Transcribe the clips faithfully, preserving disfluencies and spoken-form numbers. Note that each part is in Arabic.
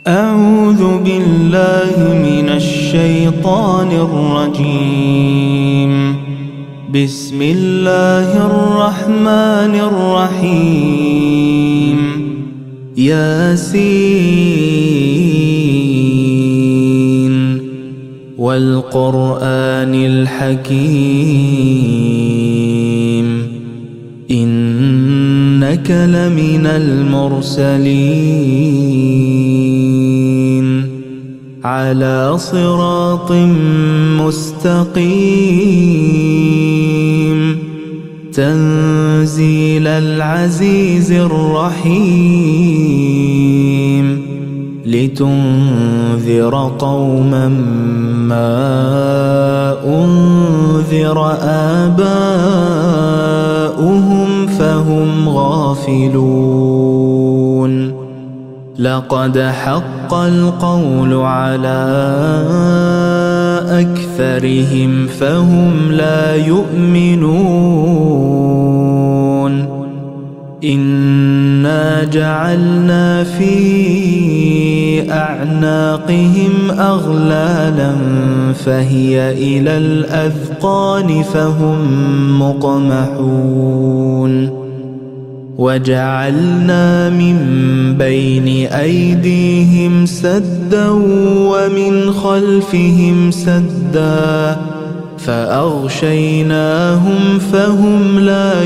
أعوذ بالله من الشيطان الرجيم. بسم الله الرحمن الرحيم. ياسين والقرآن الحكيم إنك لمن المرسلين على صراط مستقيم تنزيل العزيز الرحيم لتنذر قوما ما أنذر آباؤهم فهم غافلون. لقد حق القول على أكثرهم فهم لا يؤمنون. إنا جعلنا في أعناقهم أغلالا فهي إلى الأذقان فهم مقمحون. وجعلنا من بين أيديهم سدا ومن خلفهم سدا فأغشيناهم فهم لا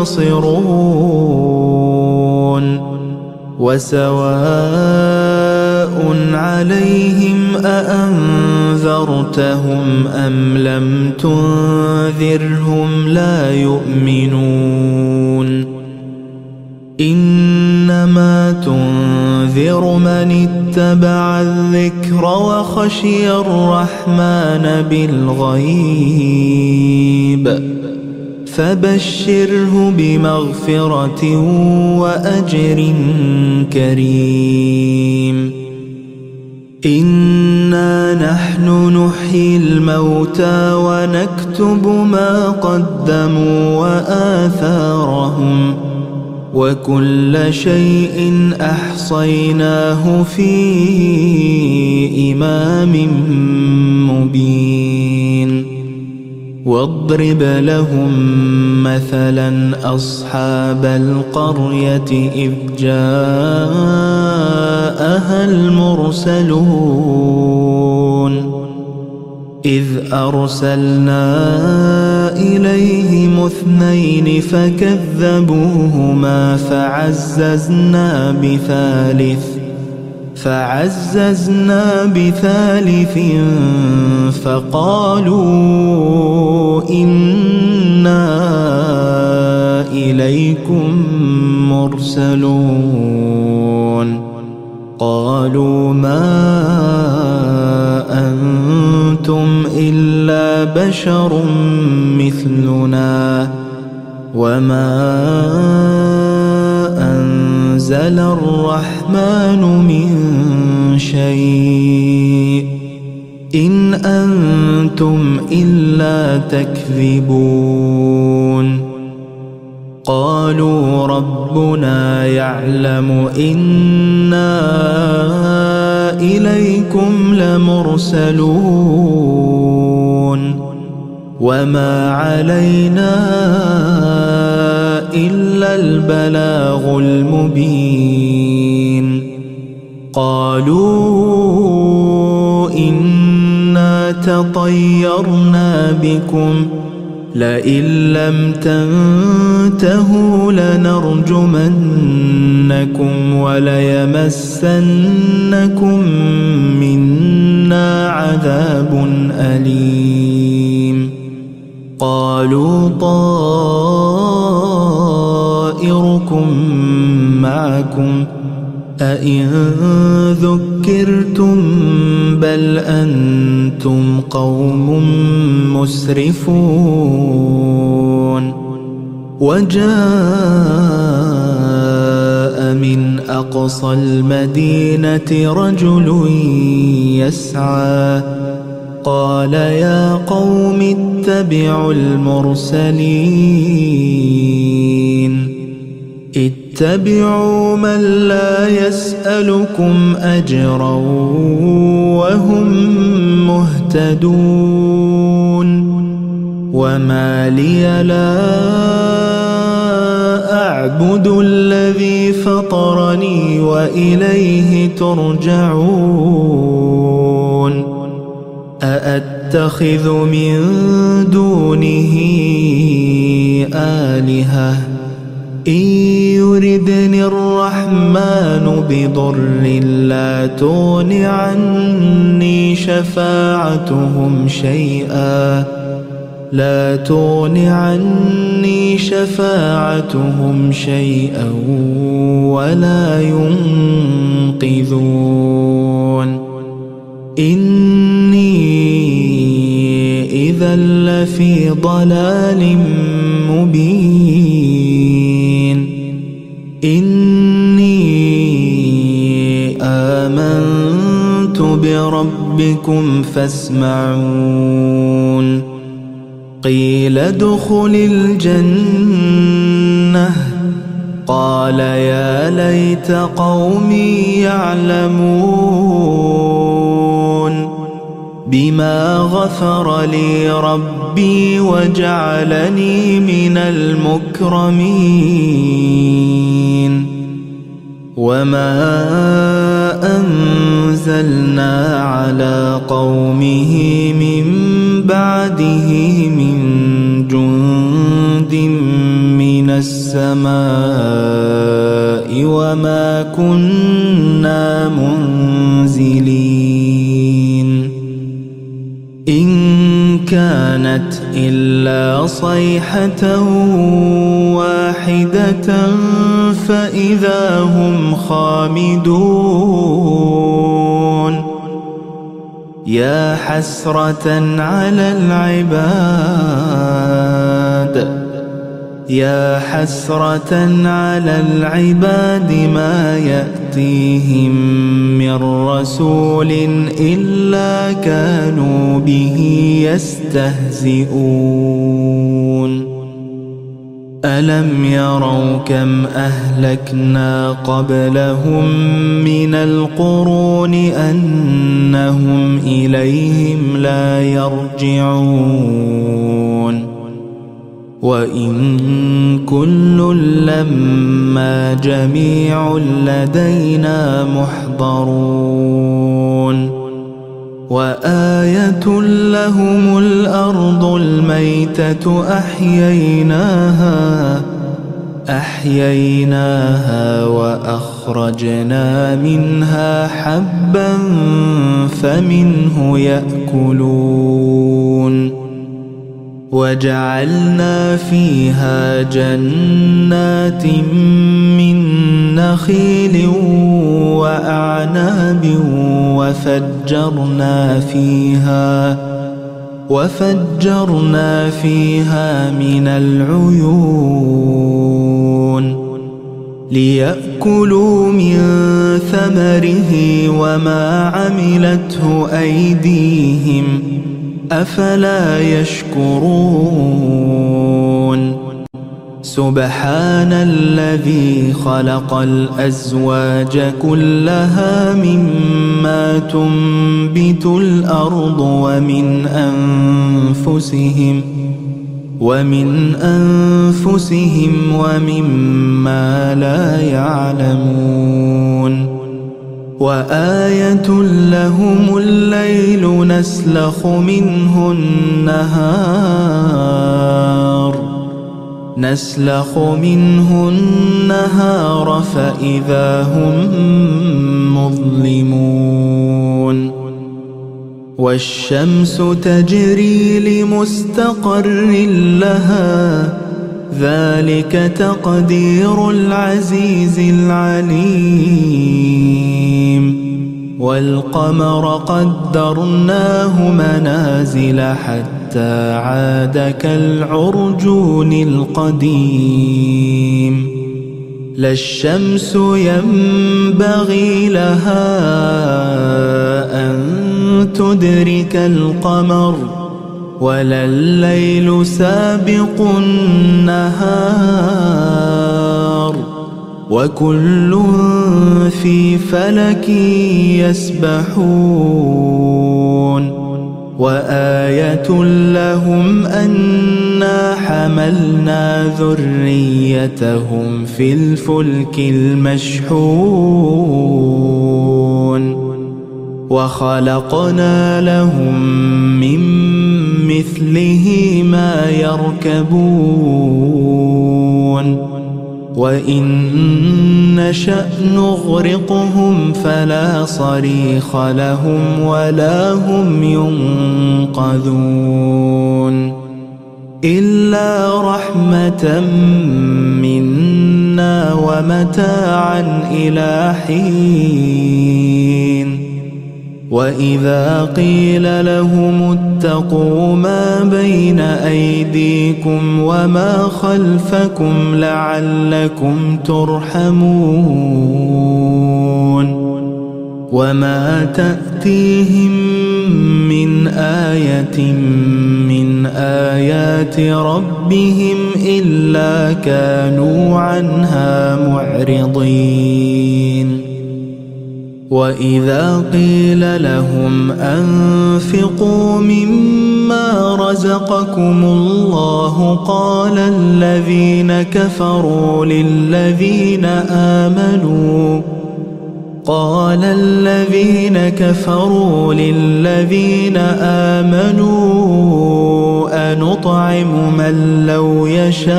يبصرون. وسواء عليهم أأنذرتهم أم لم تنذرهم لا يؤمنون. إنما تنذر من اتبع الذكر وخشي الرحمن بالغيب فبشره بمغفرة وأجر كريم. إنا نحن نحيي الموتى ونكتب ما قدموا وآثارهم وكل شيء أحصيناه في إمام مبين. واضرب لهم مثلا أصحاب القرية إذ جاءها المرسلون إذ أرسلنا إليهم اثنين فكذبوهما فعززنا بثالث فعززنا بثالث فقالوا إنا إليكم مرسلون. قالوا ما أنتم إلا بشر مثلنا وما أنزل الرحمن من شيء إن أنتم إلا تكذبون. قالوا ربنا يعلم إنا إليكم لمرسلون وما علينا إلا البلاغ المبين. قالوا إنا تطيرنا بكم لئن لم تنتهوا لنرجمنكم وليمسنكم منا عذاب أليم. قالوا طائركم معكم أئن ذكرتم بل أنتم قوم مسرفون. وجاء من أقصى المدينة رجل يسعى قال يا قوم اتبعوا المرسلين اتبعوا من لا يسألكم أجرا وهم مهتدون وما لي لا أعبد الذي فطرني وإليه ترجعون أأتخذ من دونه آلهة إن يردني الرحمن بضر لا تغن عني شفاعتهم شيئا لا تغن عني شفاعتهم شيئا ولا ينقذون إني إذا لفي ضلال مبين إني آمنت بربكم فاسمعون قيل ادخل الجنة قال يا ليت قومي يعلمون بما غفر لي ربي وجعلني من المكرمين وما أنزلنا على قومه من بعده من جند من السماء وما كنا منزلين إن كانت إلا صيحة واحدة فإذا هم خامدون يا حسرة على العباد يا حسرة على العباد ما يأتيهم من رسول إلا كانوا به يستهزئون ألم يروا كم أهلكنا قبلهم من القرون أنهم إليهم لا يرجعون وإن كل لما جميع لدينا محضرون وآية لهم الأرض الميتة أحييناها أحييناها وأخرجنا منها حبا فمنه يأكلون وجعلنا فيها جنات من نخيل وأعناب وفجرنا فيها وفجرنا فيها من العيون ليأكلوا من ثمره وما عملته أيديهم أفلا يشكرون سبحان الذي خلق الأزواج كلها مما تنبت الأرض ومن أنفسهم ومن أنفسهم ومما لا يعلمون وآية لهم الليل نسلخ منه النهار نسلخ منه النهار فإذا هم مظلمون والشمس تجري لمستقر لها ذلك تقدير العزيز العليم والقمر قدرناه منازل حتى عاد كالعرجون القديم لا الشمس ينبغي لها أن تدرك القمر ولا الليل سابق النهار وكل في فلك يسبحون وآية لهم أنا حملنا ذريتهم في الفلك المشحون وخلقنا لهم من مثله ما يركبون وإن نشأ نغرقهم فلا صريخ لهم ولا هم ينقذون إلا رحمة منا ومتاعا إلى حين وإذا قيل لهم اتقوا ما بين أيديكم وما خلفكم لعلكم ترحمون وما تأتيهم من آية من آيات ربهم إلا كانوا عنها معرضين وإذا قيل لهم أنفقوا مما رزقكم الله قال الذين كفروا للذين آمنوا قال الذين كفروا للذين آمنوا أنطعم من لو يشاء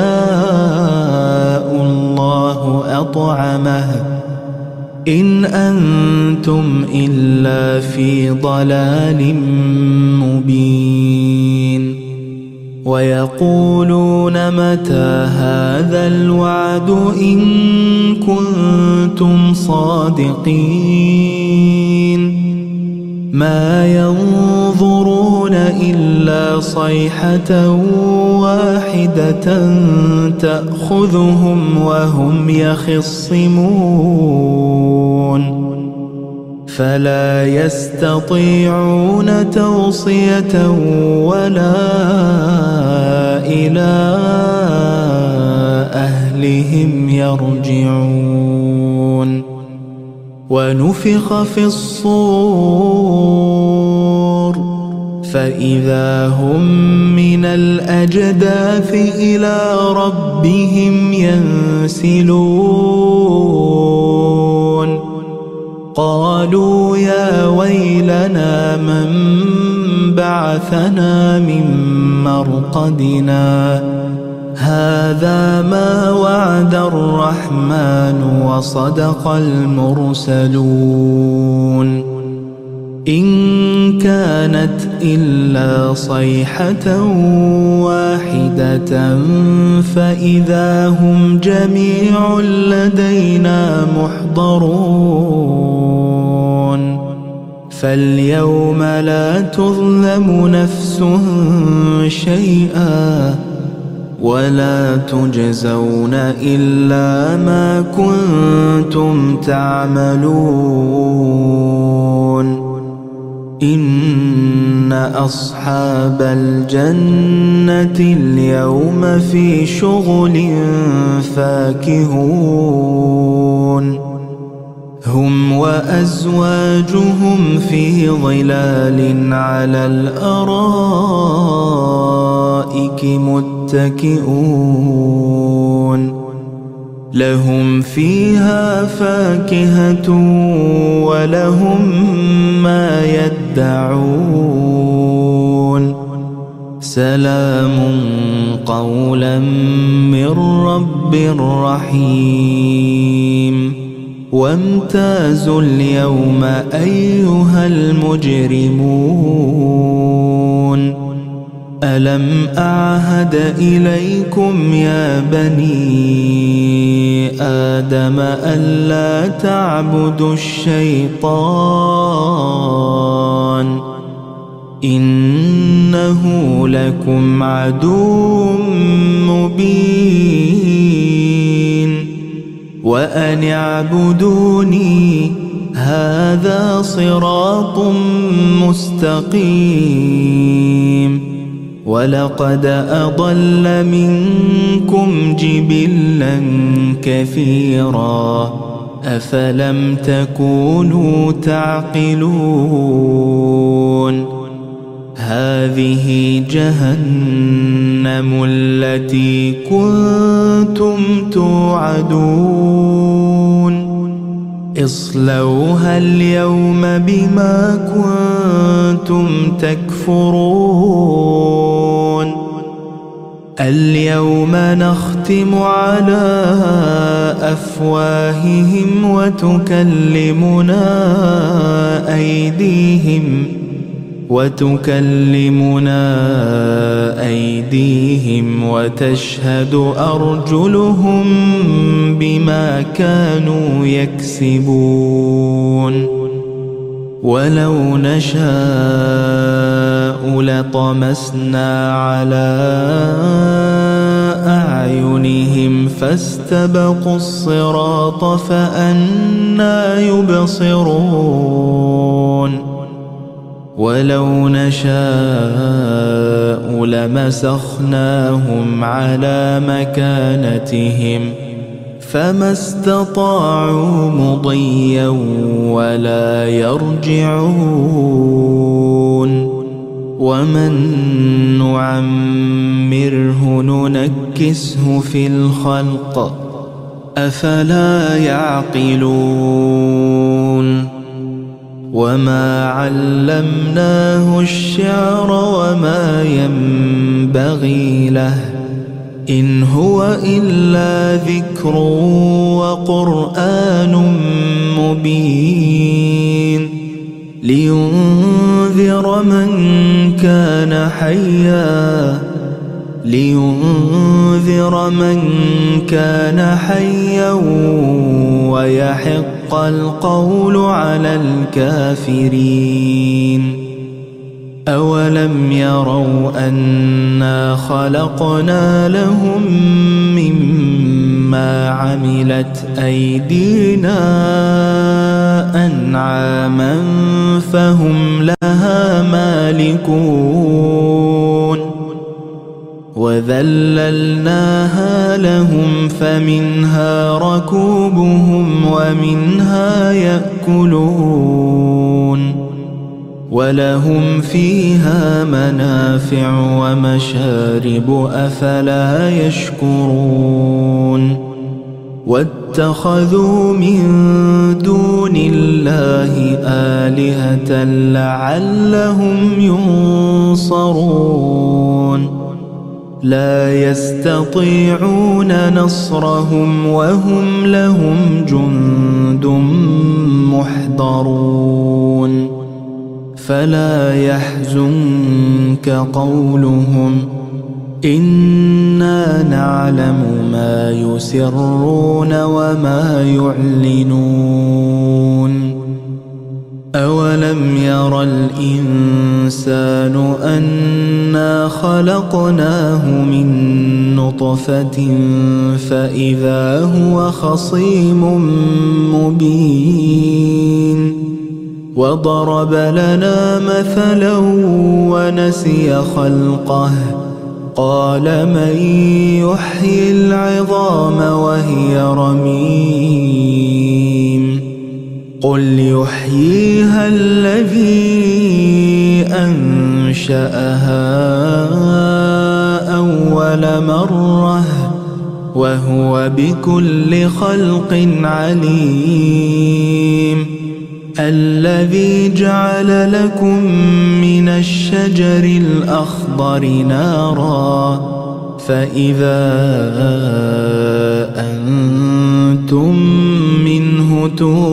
الله أطعمه إن أنتم إلا في ضلال مبين ويقولون متى هذا الوعد إن كنتم صادقين ما ينظرون إلا صيحة واحدة تأخذهم وهم يخصمون فلا يستطيعون توصية ولا إلى أهلهم يرجعون ونفخ في الصور فإذا هم من الأجداث إلى ربهم ينسلون قالوا يا ويلنا من بعثنا من مرقدنا هذا ما وعد الرحمن وصدق المرسلون إن كانت إلا صيحة واحدة فإذا هم جميع لدينا محضرون فاليوم لا تظلم نفس شيئا ولا تجزون إلا ما كنتم تعملون إن أصحاب الجنة اليوم في شغل فاكهون هم وأزواجهم في ظلال على الأرائك متكئون لهم فيها فاكهة ولهم ما يدعون سلام قولا من رب رحيم وامتازوا اليوم أيها المجرمون ألم أعهد إليكم يا بني آدم ألا تعبدوا الشيطان إنه لكم عدو مبين وأن اعبدوني هذا صراط مستقيم ولقد أضل منكم جبلا كثيرا أفلم تكونوا تعقلون هذه جهنم التي كنتم توعدون اصلوها اليوم بما كنتم تكفرون اليوم نختم على أفواههم وتكلمنا أيديهم وتكلمنا أيديهم وتشهد أرجلهم بما كانوا يكسبون ولو نشاء لطمسنا على أعينهم فاستبقوا الصراط فأنى يبصرون ولو نشاء لمسخناهم على مكانتهم فما استطاعوا مضيا ولا يرجعون ومن نعمره ننكسه في الخلق أفلا يعقلون وما علمناه الشعر وما ينبغي له إن هو إلا ذكر وقرآن مبين لينذر من كان حيا لينذر من كان حيا ويحق القول على الكافرين أولم يروا أنا خلقنا لهم مما عملت أيدينا أنعاما فهم لها مالكون وذللناها لهم فمنها ركوبهم ومنها يأكلون ولهم فيها منافع ومشارب أفلا يشكرون واتخذوا من دون الله آلهة لعلهم ينصرون لا يستطيعون نصرهم وهم لهم جند محضرون فلا يحزنك قولهم إنا نعلم ما يسرون وما يعلنون أولم ير الإنسان أنا خلقناه من نطفة فإذا هو خصيم مبين وضرب لنا مثلا ونسي خلقه قال من يحيي العظام وهي رميم قل يحييها الذي أنشأها أول مرة وهو بكل خلق عليم الذي جعل لكم من الشجر الأخضر نارا فإذا أنتم منه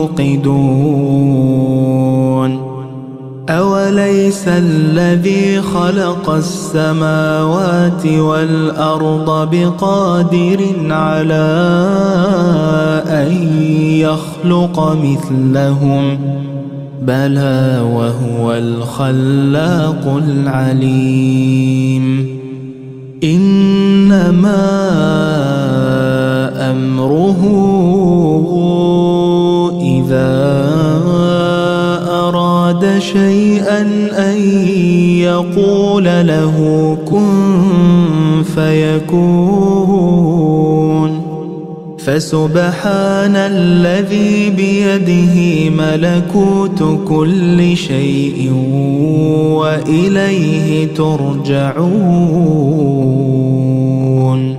توقدون أوليس الذي خلق السماوات والأرض بقادر على أن يخلق مثلهم بلى وهو الخلاق العليم إنما أمره إذا أراد شيئا أن يقول له كن فيكون. فسبحان الذي بيده ملكوت كل شيء وإليه ترجعون.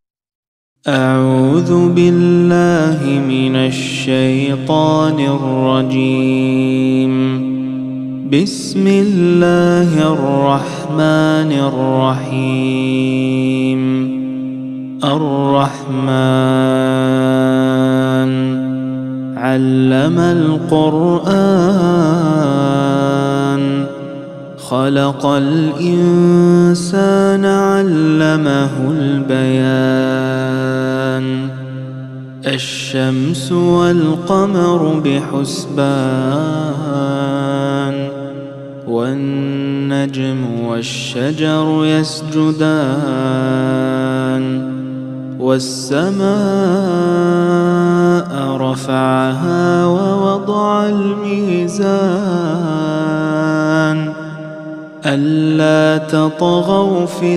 أعوذ بالله من الشيطان الرجيم. بسم الله الرحمن الرحيم. الرحمن علم القرآن خلق الإنسان علمه البيان. الشمس والقمر بحسبان والنجم والشجر يسجدان. والسماء رفعها ووضع الميزان ألا تطغوا في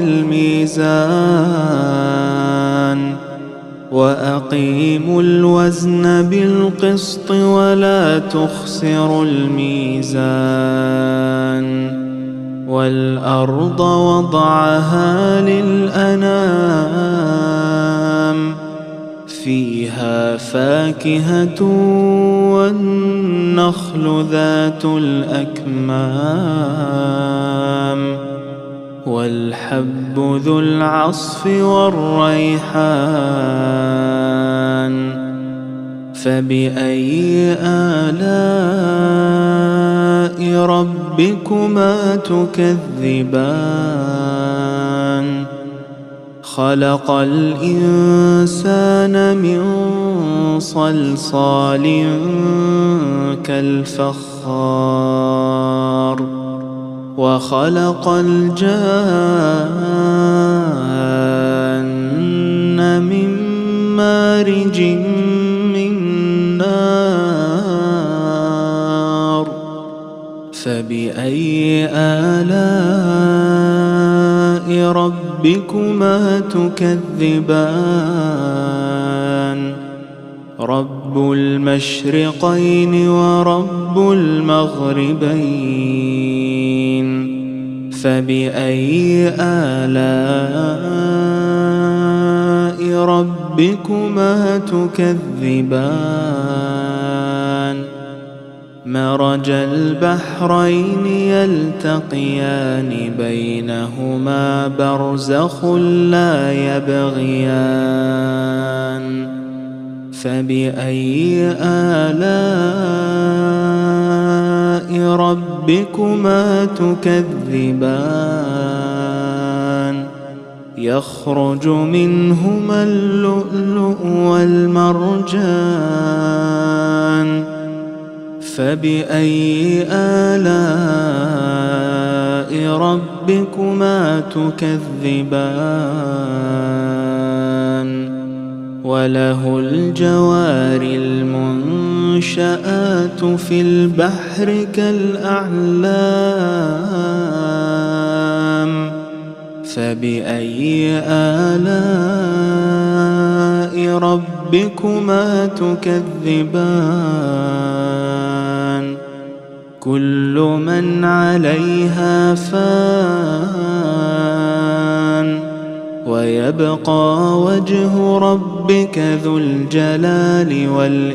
الميزان وأقيموا الوزن بالقسط ولا تخسروا الميزان. والأرض وضعها للأنام فيها فاكهة والنخل ذات الأكمام والحب ذو العصف والريحان. فبأي آلاء ربكما تكذبان. خلق الإنسان من صلصال كالفخار وخلق الجان من مارج من نار. فبأي آلاء ربكما تكذبان. رب المشرقين ورب المغربين. فبأي آلاء ربكما تكذبان. مرج البحرين يلتقيان بينهما برزخ لا يبغيان. فبأي آلاء ربكما تكذبان. يخرج منهما اللؤلؤ والمرجان. فبأي آلاء ربكما تكذبان. وله الجوار المنشآت في البحر كالأعلام. فبأي آلاء ربكما تكذبان. كل من عليها فان ويبقى وجه ربك ذو الجلال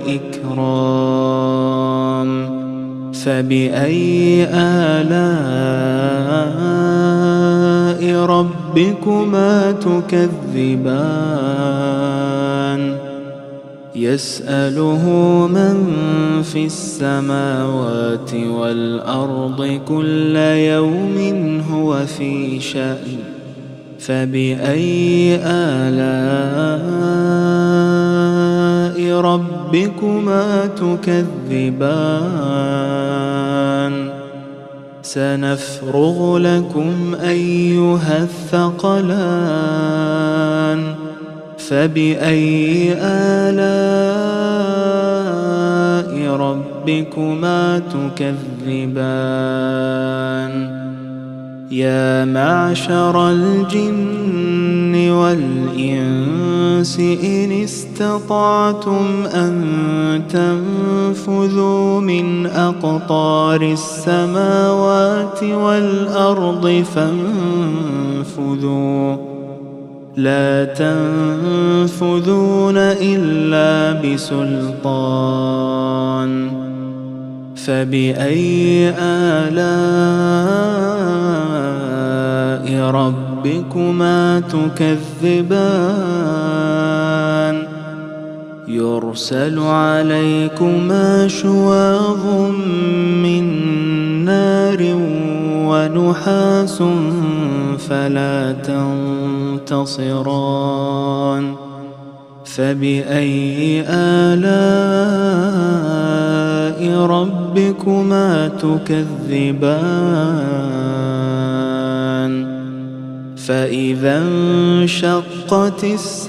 والإكرام. فبأي آلاء ربكما تكذبان. يسأله من في السماوات والأرض كل يوم هو في شأن. فبأي آلاء ربكما تكذبان. سنفرغ لكم أيها الثقلان. فبأي آلاء ربكما تكذبان. يا معشر الجن والإنس إن استطعتم أن تنفذوا من أقطار السماوات والأرض فانفذوا لا تنفذون إلا بسلطان فبأي آلاء ربكما تكذبان يرسل عليكما شواظ من نار ونحاس فلا تنتصران فبأي آلاء ربكما تكذبان فإذا انشقت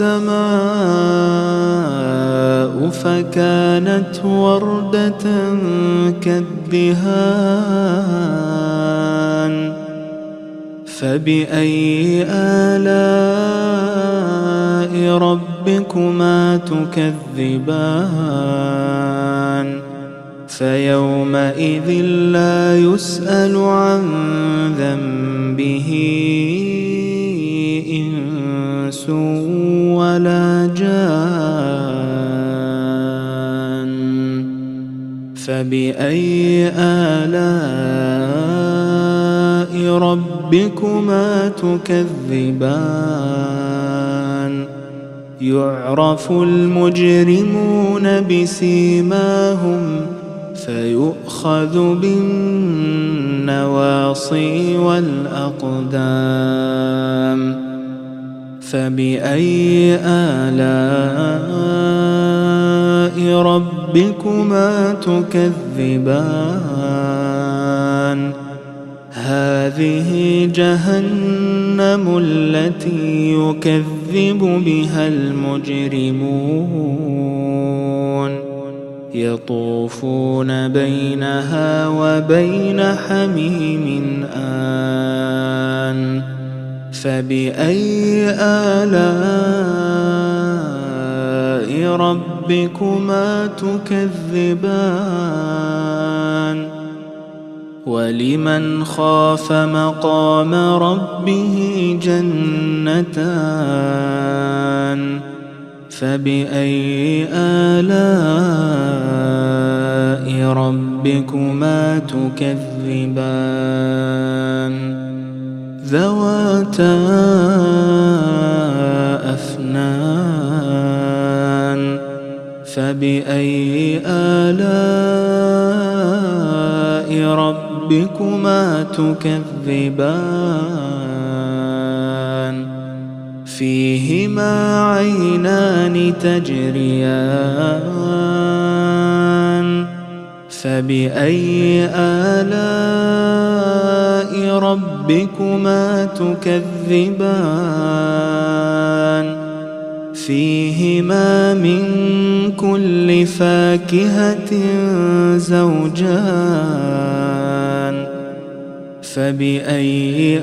السماء فكانت وردة كالدهان فبأي آلاء ربكما تكذبان فيومئذ لا يسأل عن ذنبه إنس ولا جان فبأي آلاء ربكما تكذبان يعرف المجرمون بسيماهم فيؤخذ بالنواصي والأقدام فبأي آلاء ربكما تكذبان هذه جهنم التي يكذب بها المجرمون يطوفون بينها وبين حميم آن فبأي آلاء ربكما تكذبان ولمن خاف مقام ربه جنتان فبأي آلاء ربكما تكذبان ذواتا أفنان فبأي آلاء ربكما تكذبان فيهما عينان تجريان فبأي آلاء ربكما تكذبان فيهما من كل فاكهة زوجان فبأي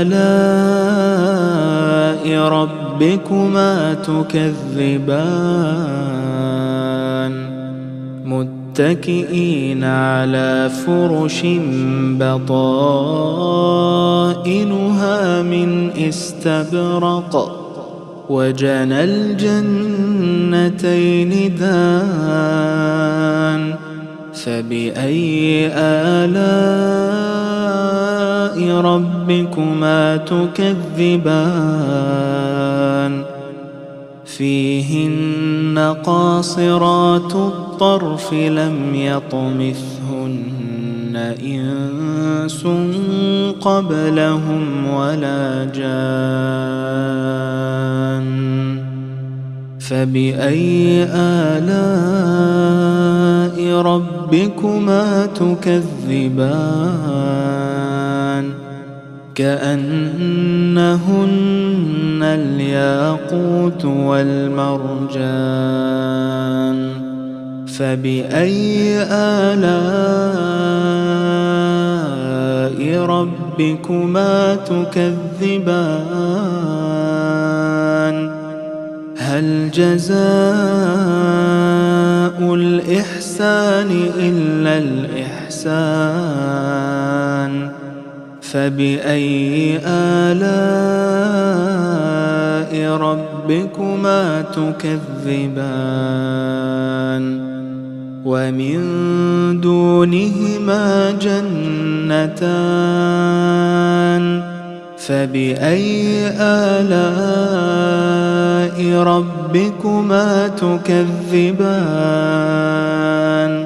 آلاء ربكما تكذبان متكئين على فرش بطائنها من استبرق وجنى الجنتين دان فبأي آلاء ربكما تكذبان فيهن قاصرات الطرف لم يطمثهن إنس قبلهم ولا جان فبأي آلاء ربكما تكذبان كأنهن الياقوت والمرجان فبأي آلاء ربكما تكذبان هل جزاء الإحسان إلا الإحسان فبأي آلاء ربكما تكذبان ومن دونهما جنتان فبأي آلاء ربكما تكذبان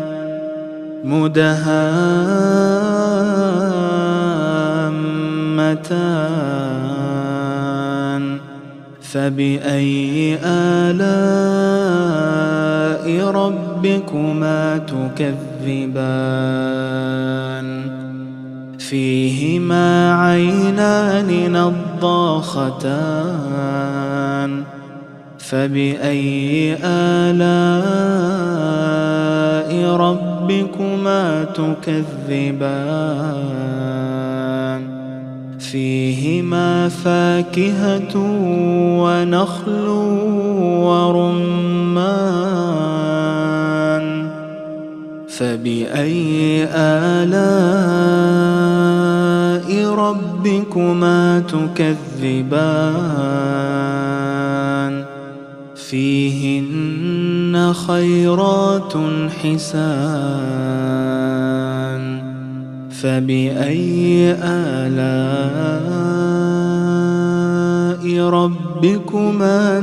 مدهامتان فبأي آلاء ربكما تكذبان فيهما عينان نضاختان فبأي آلاء ربكما تكذبان فيهما فاكهة ونخل ورمان فبأي آلاء ربكما تكذبان فيهن خيرات حسان فبأي آلاء ربكما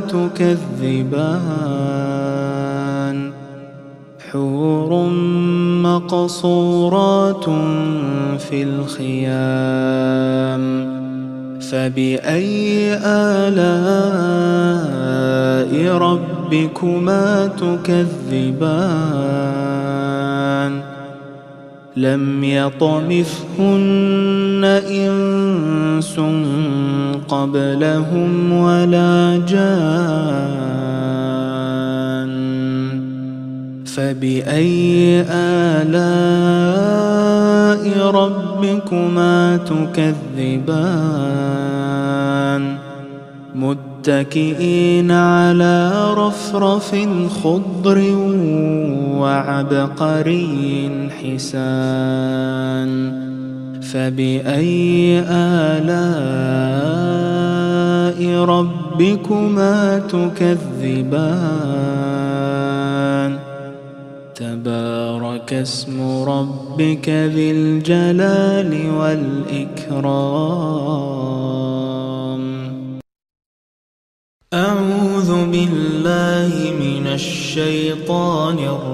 تكذبان حور مقصورات في الخيام فبأي آلاء ربكما تكذبان لم يطمثهن إنس قبلهم ولا جان فبأي آلاء ربكما تكذبان متكئين على رفرف خضر وعبقري حسان فبأي آلاء ربكما تكذبان تبارك اسم ربك ذي الجلال والإكرام. أعوذ بالله من الشيطان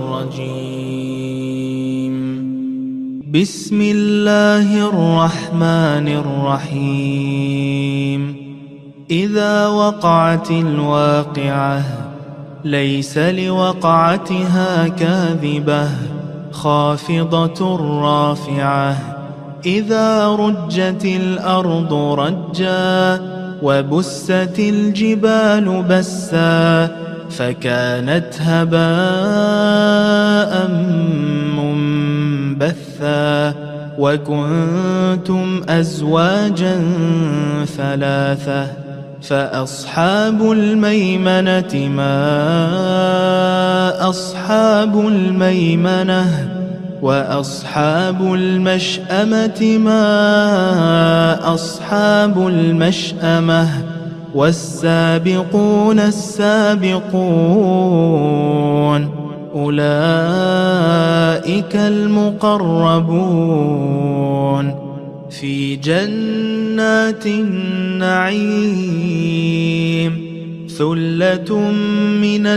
الرجيم. بسم الله الرحمن الرحيم. إذا وقعت الواقعة ليس لوقعتها كاذبة خافضة رافعة إذا رجت الأرض رجا وبست الجبال بسا فكانت هباء منبثا وكنتم أزواجا ثلاثة فأصحاب الميمنة ما أصحاب الميمنة وأصحاب المشأمة ما أصحاب المشأمة والسابقون السابقون أولئك المقربون في جنات النعيم ثلة من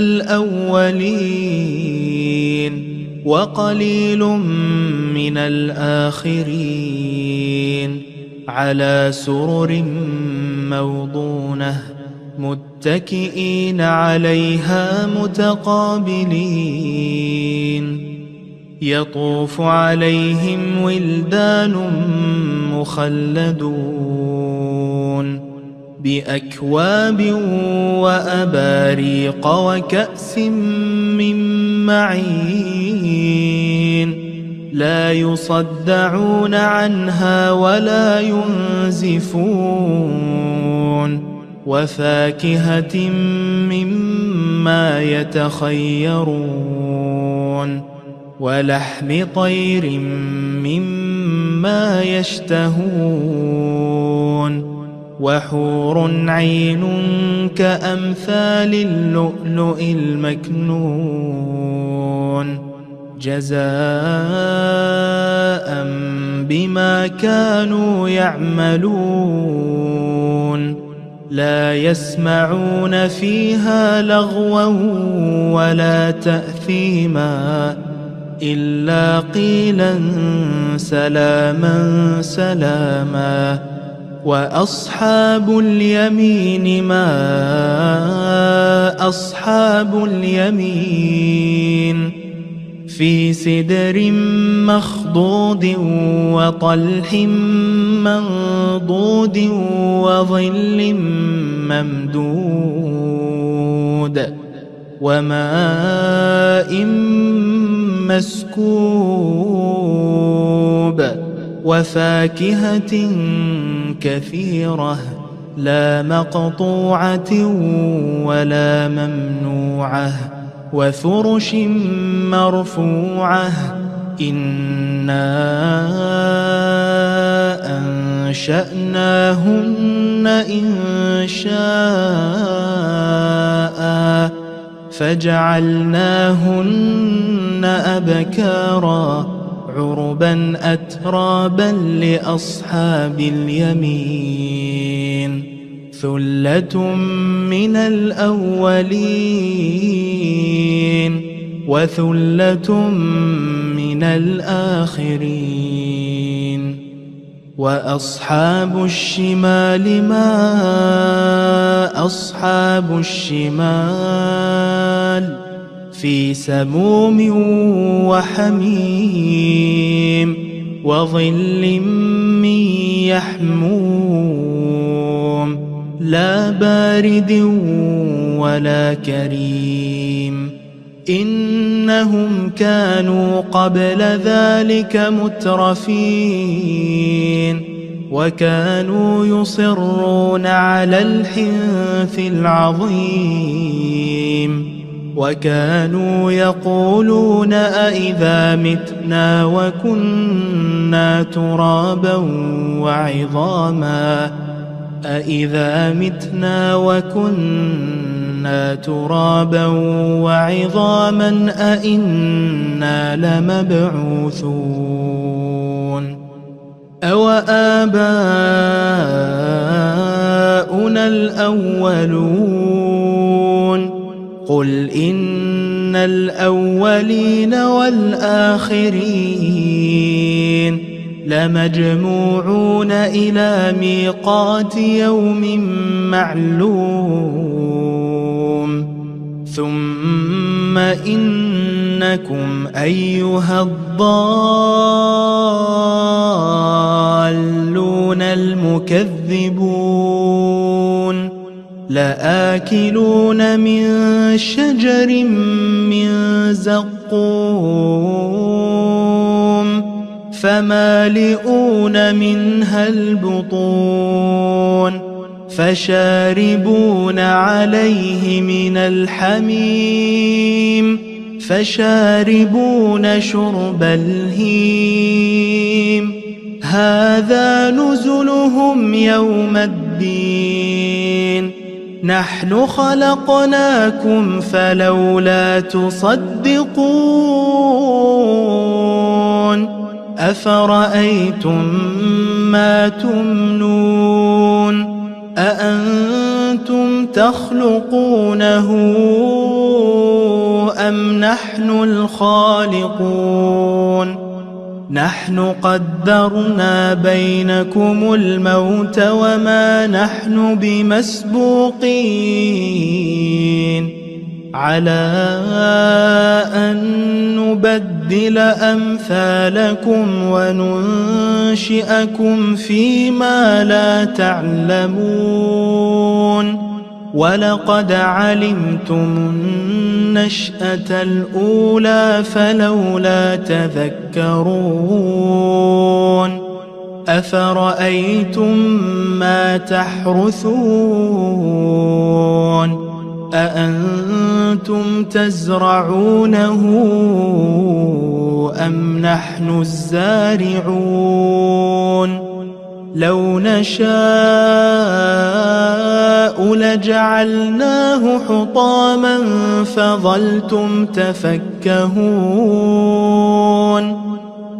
الأولين وقليل من الآخرين على سرر موضونة متكئين عليها متقابلين يطوف عليهم ولدان مخلدون بأكواب وأباريق وكأس من معين لا يصدعون عنها ولا ينزفون وفاكهة مما يتخيرون ولحم طير مما يشتهون وحور عين كأمثال اللؤلؤ المكنون جزاء بما كانوا يعملون لا يسمعون فيها لغوا ولا تأثيما إلا قيلا سلاما سلاما وأصحاب اليمين ما أصحاب اليمين في سدر مخضود وطلح منضود وظل ممدود وماء مسكوب وفاكهة كثيرة لا مقطوعة ولا ممنوعة وفرش مرفوعة إنا أنشأناهن إنشاء فجعلناهن أبكارا عربا أترابا لأصحاب اليمين ثلة من الأولين وثلة من الآخرين وأصحاب الشمال ما أصحاب الشمال في سموم وحميم وظل من يحموم لا بارد ولا كريم إنهم كانوا قبل ذلك مترفين وكانوا يصرون على الحنث العظيم وكانوا يقولون أئذا متنا وكنا ترابا وعظاما أئذا متنا وكنا ترابا وعظاما أئنا لمبعوثون أو آباؤنا الأولون قل إن الأولين والآخرين لمجموعون إلى ميقات يوم معلوم ثم إنكم أيها الضالون المكذبون لآكلون من شجر من زقوم فمالئون منها البطون فشاربون عليه من الحميم فشاربون شرب الهيم هذا نزلهم يوم الدين نحن خلقناكم فلولا تصدقون أفرأيتم ما تمنون أأنتم تخلقونه أم نحن الخالقون نحن قدرنا بينكم الموت وما نحن بمسبوقين على أن نبدل أمثالكم وننشئكم فيما لا تعلمون ولقد علمتم النشأة الأولى فلولا تذكرون أفرأيتم ما تحرثون أأنتم تزرعونه أم نحن الزارعون لو نشاء لجعلناه حطاما فظلتم تفكهون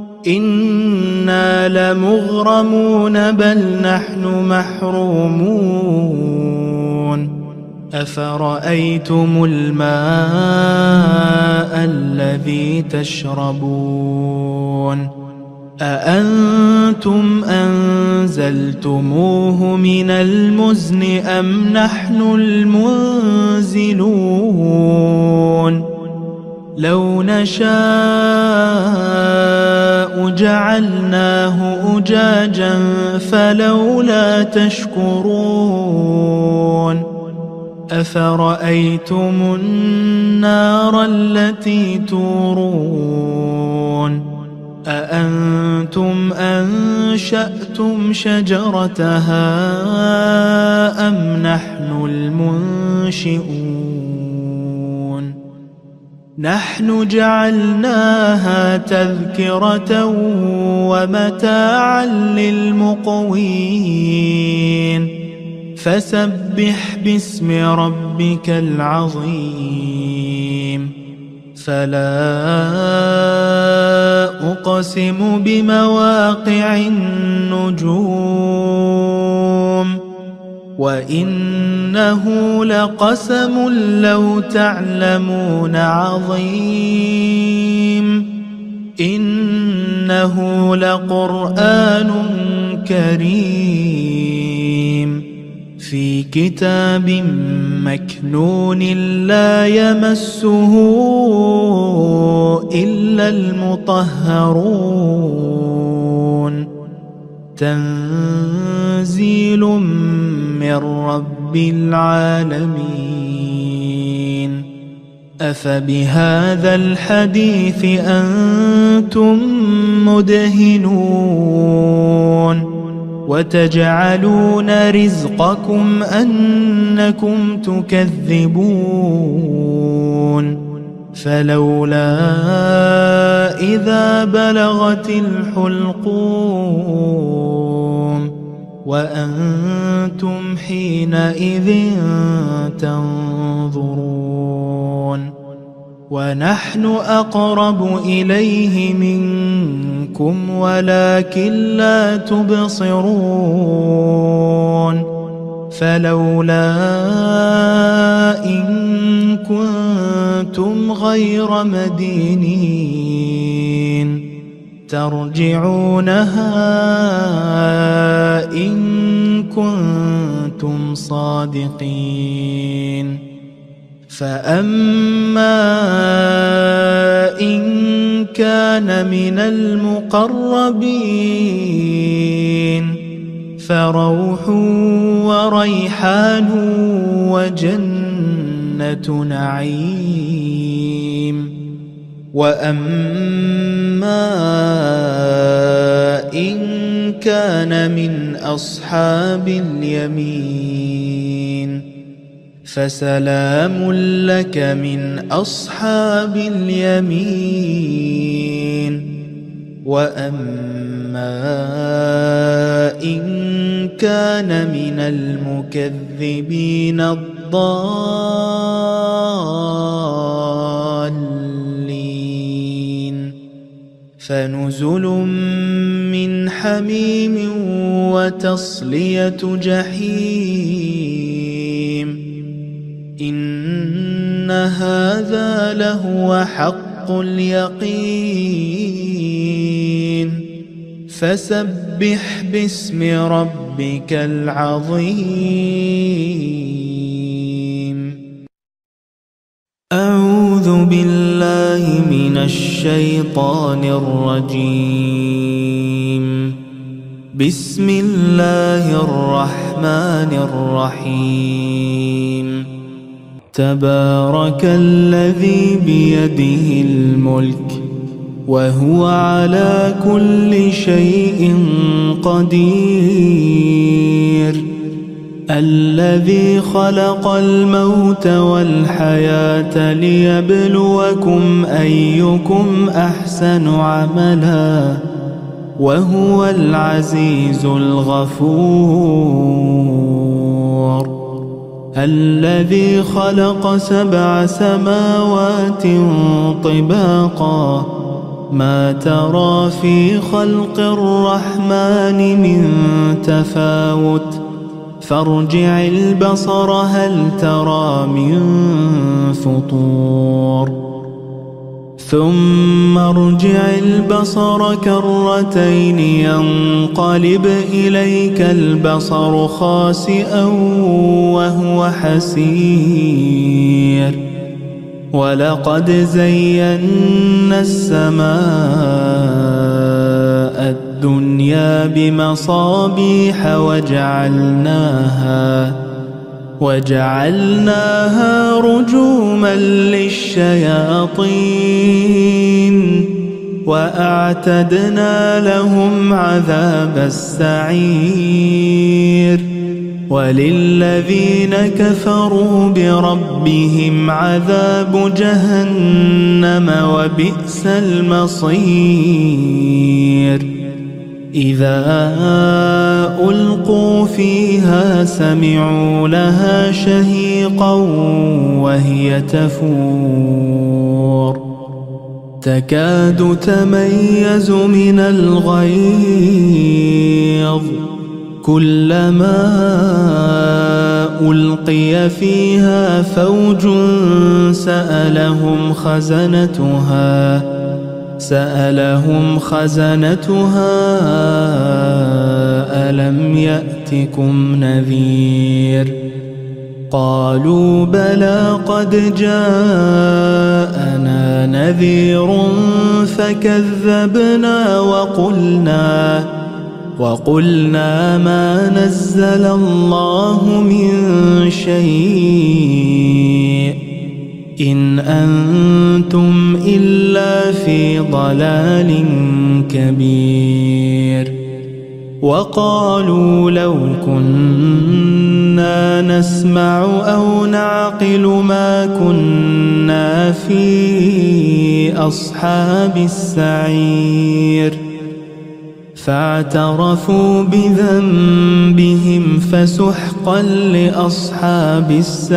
إنا لمغرمون بل نحن محرومون أفرأيتم الماء الذي تشربون أأنتم أنزلتموه من المزن أم نحن المنزلون لو نشاء جعلناه أجاجا فلولا تشكرون أفرأيتم النار التي تورون أأنتم أنشأتم شجرتها أم نحن المنشئون نحن جعلناها تذكرة ومتاعا للمقوين فسبح باسم ربك العظيم فلا أقسم بمواقع النجوم وإنه لقسم لو تعلمون عظيم إنه لقرآن كريم في كتاب مكنون لا يمسه إلا المطهرون تنزيل من رب العالمين أفبهذا الحديث أنتم مدهنون وتجعلون رزقكم أنكم تكذبون فلولا إذا بلغت الحلقوم وأنتم حينئذ تنظرون ونحن أقرب إليه منكم ولكن لا تبصرون فلولا إن كنتم غير مدينين ترجعونها إن كنتم صادقين فأما إن كان من المقربين فروح وريحان وجنة نعيم وأما إن كان من أصحاب اليمين فسلام لك من أصحاب اليمين وأما إن كان من المكذبين الضالين فنزل من حميم وتصلية جحيم إن هذا لهو حق اليقين فسبح باسم ربك العظيم أعوذ بالله من الشيطان الرجيم بسم الله الرحمن الرحيم تبارك الذي بيده الملك وهو على كل شيء قدير. الذي خلق الموت والحياة ليبلوكم أيكم أحسن عملا وهو العزيز الغفور. الذي خلق سبع سماوات طباقا ما ترى في خلق الرحمن من تفاوت فارجع البصر هل ترى من فطور ثم ارجع البصر كرتين ينقلب إليك البصر خاسئا وهو حسير. ولقد زينا السماء الدنيا بمصابيح وجعلناها وجعلناها رجوما للشياطين وأعتدنا لهم عذاب السعير. وللذين كفروا بربهم عذاب جهنم وبئس المصير. إذا ألقوا فيها سمعوا لها شهيقا وهي تفور تكاد تميز من الغيظ كلما ألقي فيها فوج سألهم خزنتها سألهم خزنتها ألم يأتكم نذير قالوا بلى قد جاءنا نذير فكذبنا وقلنا وقلنا ما نزل الله من شيء إن أنتم إلا في ضلال كبير. وقالوا لو كنا نسمع أو نعقل ما كنا في أصحاب السعير فاعترفوا بذنبهم فسحقا لأصحاب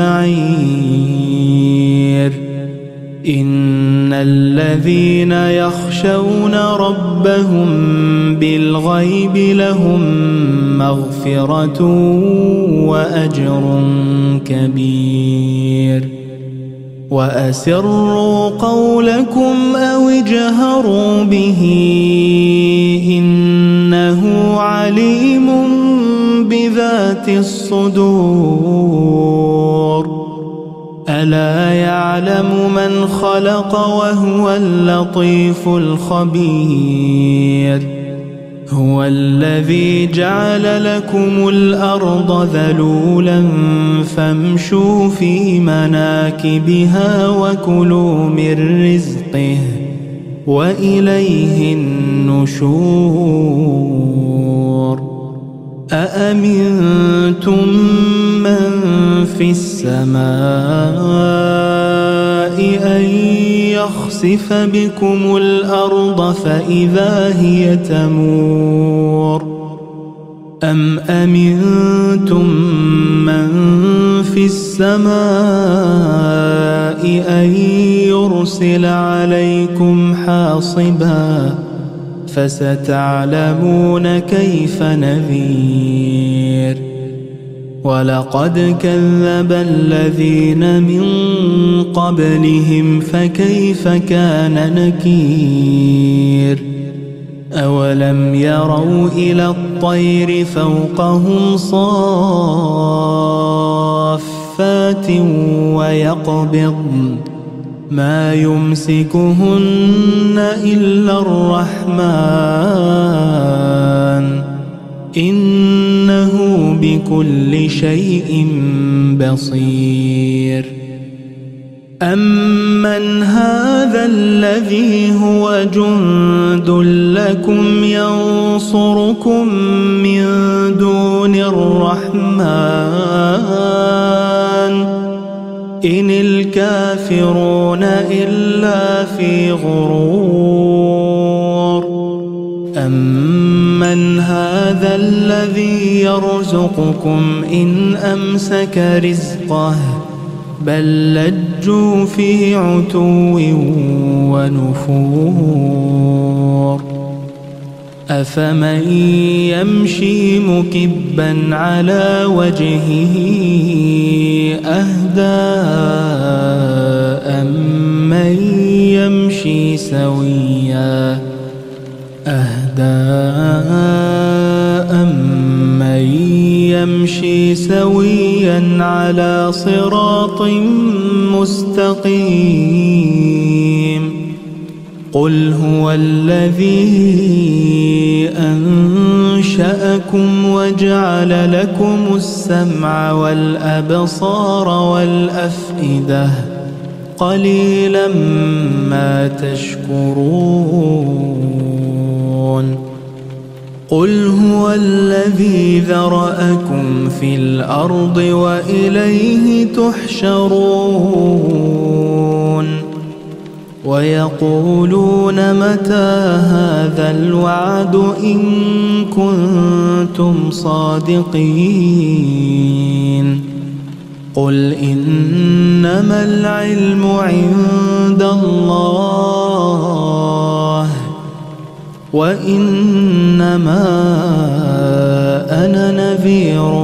السعير. إن الذين يخشون ربهم بالغيب لهم مغفرة وأجر كبير. وأسروا قولكم أو اجهروا به إنه عليم بذات الصدور. ألا يعلم من خلق وهو اللطيف الخبير. هو الذي جعل لكم الأرض ذلولا فامشوا في مناكبها وكلوا من رزقه وإليه النشور. أأمنتم من في السماء أن يخسف بكم الأرض فإذا هي تمور أم أمنتم من في السماء أن يرسل عليكم حاصبا فستعلمون كيف نذير. ولقد كذب الذين من قبلهم فكيف كان نكير. أولم يروا إلى الطير فوقهم صافات ويقبضن ما يمسكهن إلا الرحمن إنه بكل شيء بصير. أَمَّنْ هَذَا الَّذِي هُوَ جُندٌ لَكُمْ يَنصُرُكُم مِّن دُونِ الرَّحْمَٰنِ إِنِ الْكَافِرُونَ إِلَّا فِي غُرُورٍ أَمَّنْ هَذَا الَّذِي يَرْزُقُكُمْ إِنْ أَمْسَكَ رِزْقَهُ بَل لَّجُّوا فِي عُتُوٍّ وَنُفُورٍ أَفَمَن يَمْشِي مُكِبًّا عَلَى وَجْهِهِ أَهْدَىٰ أَمَّن يَمْشِي سَوِيًّا أَهْدَىٰ أَمَّن يَمْشِي سَوِيًّا عَلَى صِرَاطٍ مُّسْتَقِيمٍ قُلْ هُوَ الَّذِي أَنشَأَكُمْ وَجَعَلَ لَكُمُ السَّمْعَ وَالْأَبْصَارَ وَالْأَفْئِدَةَ قَلِيلًا مَّا تَشْكُرُونَ قُلْ هُوَ الَّذِي ذَرَأَكُمْ فِي الْأَرْضِ وَإِلَيْهِ تُحْشَرُونَ وَيَقُولُونَ مَتَىٰ هَٰذَا الْوَعْدُ إِن كُنتُمْ صَادِقِينَ قُلْ إِنَّمَا الْعِلْمُ عِندَ اللَّهِ وَإِنَّمَا أَنَا نَذِيرٌ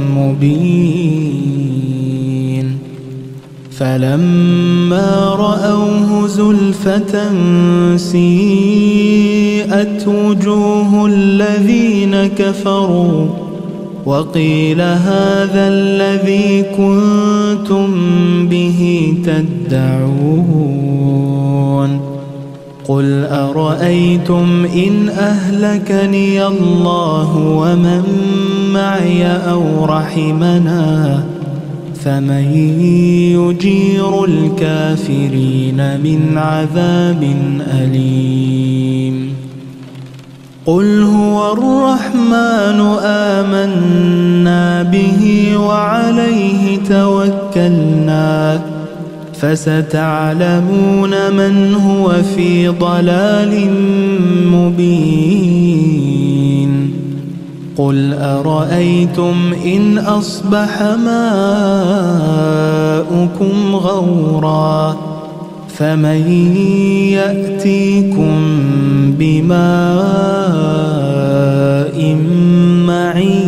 مُّبِينٌ فَلَمَّا رَأَوْهُ زُلْفَةً سِيئَتْ وُجُوهُ الَّذِينَ كَفَرُوا وَقِيلَ هَٰذَا الَّذِي كُنتُم بِهِ تَدَّعُونَ قُلْ أَرَأَيْتُمْ إِنْ أَهْلَكَنِيَ اللَّهُ وَمَن مَّعِيَ أَوْ رَحِمَنَا فَمَن يُجِيرُ الْكَافِرِينَ مِنْ عَذَابٍ أَلِيمٍ قُلْ هُوَ الرَّحْمَٰنُ آمَنَّا بِهِ وَعَلَيْهِ تَوَكَّلْنَا فَسَتَعْلَمُونَ مَنْ هُوَ فِي ضَلَالٍ مُّبِينٍ قُلْ أَرَأَيْتُمْ إِنْ أَصْبَحَ مَاؤُكُمْ غَوْرًا فَمَن يَأْتِيكُم بِمَاءٍ مَّعِينٍ